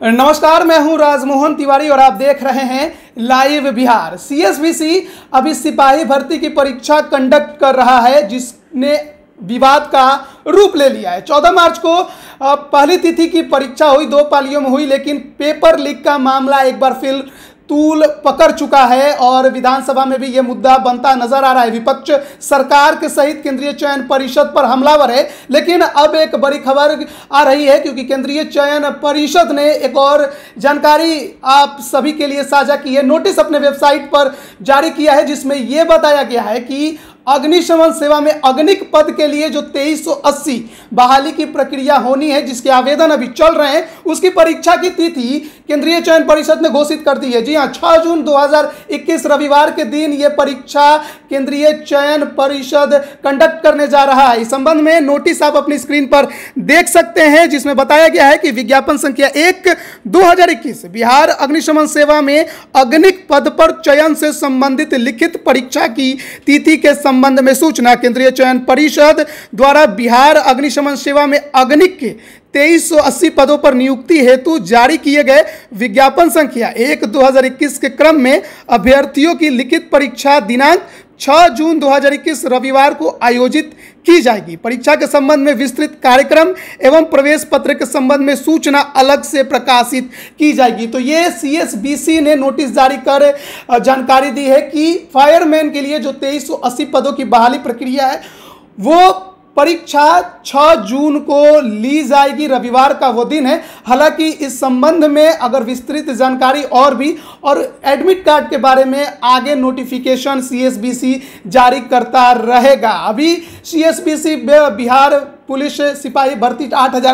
नमस्कार, मैं हूं राजमोहन तिवारी और आप देख रहे हैं लाइव बिहार। सीएसबीसी अभी सिपाही भर्ती की परीक्षा कंडक्ट कर रहा है, जिसने विवाद का रूप ले लिया है। 14 मार्च को पहली तिथि की परीक्षा हुई, 2 पालियों में हुई, लेकिन पेपर लीक का मामला एक बार फिर तूल पकड़ चुका है और विधानसभा में भी यह मुद्दा बनता नजर आ रहा है। विपक्ष सरकार के सहित केंद्रीय चयन परिषद पर हमलावर है, लेकिन अब एक बड़ी खबर आ रही है, क्योंकि केंद्रीय चयन परिषद ने एक और जानकारी आप सभी के लिए साझा की है। नोटिस अपने वेबसाइट पर जारी किया है, जिसमें यह बताया गया है कि अग्निशमन सेवा में अग्निक पद के लिए जो 2380 बहाली की प्रक्रिया होनी है, जिसके आवेदन अभी चल रहे हैं, उसकी परीक्षा की तिथि केंद्रीय चयन परिषद ने घोषित कर दी है। जी हां, 6 जून 2021 रविवार के दिन यह परीक्षा केंद्रीय चयन परिषद कंडक्ट करने जा रहा है। इस संबंध में नोटिस आप अपनी स्क्रीन पर देख सकते हैं, जिसमें बताया गया है कि विज्ञापन संख्या 1/2021 बिहार अग्निशमन सेवा में अग्निक पद पर चयन से संबंधित लिखित परीक्षा की तिथि के संबंध में सूचना केंद्रीय चयन परिषद द्वारा बिहार अग्निशमन सेवा में अग्निक के 2380 पदों पर नियुक्ति हेतु जारी किए गए विज्ञापन संख्या 1/2021 के क्रम में अभ्यर्थियों की लिखित परीक्षा दिनांक 6 जून 2021 रविवार को आयोजित की जाएगी। परीक्षा के संबंध में विस्तृत कार्यक्रम एवं प्रवेश पत्र के संबंध में सूचना अलग से प्रकाशित की जाएगी। तो ये सीएसबीसी ने नोटिस जारी कर जानकारी दी है कि फायरमैन के लिए जो 2380 पदों की बहाली प्रक्रिया है, वो परीक्षा 6 जून को ली जाएगी। रविवार का वो दिन है। हालांकि इस संबंध में अगर विस्तृत जानकारी और एडमिट कार्ड के बारे में आगे नोटिफिकेशन सीएसबीसी जारी करता रहेगा। अभी सीएसबीसी बिहार पुलिस सिपाही भर्ती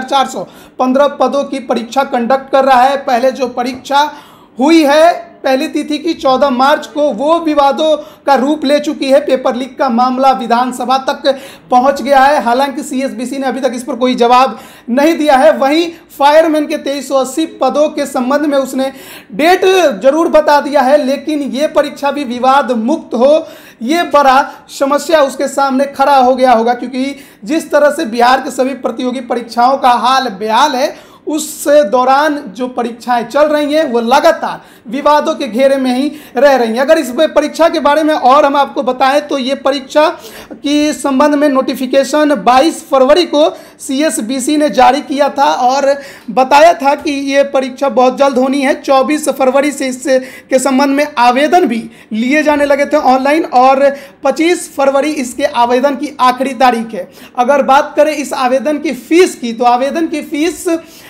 8415 पदों की परीक्षा कंडक्ट कर रहा है। पहले जो परीक्षा हुई है पहली तिथि की 14 मार्च को, वो विवादों का रूप ले चुकी है। पेपर लीक का मामला विधानसभा तक पहुंच गया है। हालांकि सीएसबीसी ने अभी तक इस पर कोई जवाब नहीं दिया है। वहीं फायरमैन के 2380 पदों के संबंध में उसने डेट जरूर बता दिया है, लेकिन ये परीक्षा भी विवाद मुक्त हो, ये बड़ा समस्या उसके सामने खड़ा हो गया होगा, क्योंकि जिस तरह से बिहार के सभी प्रतियोगी परीक्षाओं का हाल बेहाल है, उस दौरान जो परीक्षाएं चल रही हैं वो लगातार विवादों के घेरे में ही रह रही हैं। अगर इस परीक्षा के बारे में और हम आपको बताएं तो ये परीक्षा की संबंध में नोटिफिकेशन 22 फरवरी को सीएसबीसी ने जारी किया था और बताया था कि ये परीक्षा बहुत जल्द होनी है। 24 फरवरी से इससे के संबंध में आवेदन भी लिए जाने लगे थे ऑनलाइन, और 25 फरवरी इसके आवेदन की आखिरी तारीख है। अगर बात करें इस आवेदन की फीस की, तो आवेदन की फीस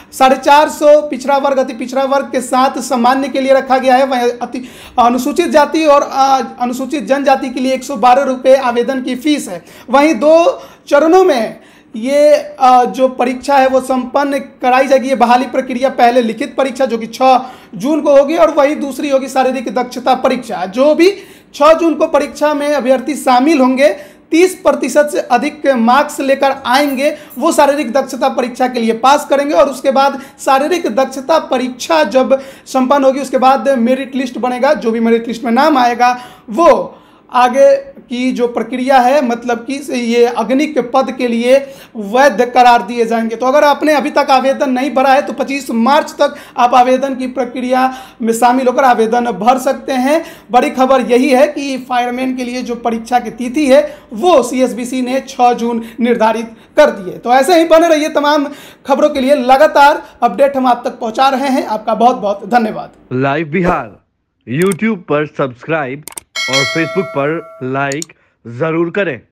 450 पिछड़ा वर्ग, अति पिछड़ा वर्ग के साथ सामान्य के लिए रखा गया है। वहीं अनुसूचित जाति और अनुसूचित जनजाति के लिए 112 रुपये आवेदन की फीस है। वहीं 2 चरणों में ये जो परीक्षा है वो संपन्न कराई जाएगी। ये बहाली प्रक्रिया, पहले लिखित परीक्षा जो कि 6 जून को होगी, और वही दूसरी होगी शारीरिक दक्षता परीक्षा। जो भी 6 जून को परीक्षा में अभ्यर्थी शामिल होंगे, 30% से अधिक मार्क्स लेकर आएंगे, वो शारीरिक दक्षता परीक्षा के लिए पास करेंगे। और उसके बाद शारीरिक दक्षता परीक्षा जब संपन्न होगी, उसके बाद मेरिट लिस्ट बनेगा। जो भी मेरिट लिस्ट में नाम आएगा वो आगे की जो प्रक्रिया है, मतलब कि ये अग्निक पद के लिए वैध करार दिए जाएंगे। तो अगर आपने अभी तक आवेदन नहीं भरा है तो 25 मार्च तक आप आवेदन की प्रक्रिया में शामिल होकर आवेदन भर सकते हैं। बड़ी खबर यही है कि फायरमैन के लिए जो परीक्षा की तिथि है वो सीएसबीसी ने 6 जून निर्धारित कर दी है। तो ऐसे ही बने रहिए तमाम खबरों के लिए, लगातार अपडेट हम आप तक पहुंचा रहे हैं। आपका बहुत बहुत धन्यवाद। लाइव बिहार यूट्यूब पर सब्सक्राइब और फेसबुक पर लाइक जरूर करें।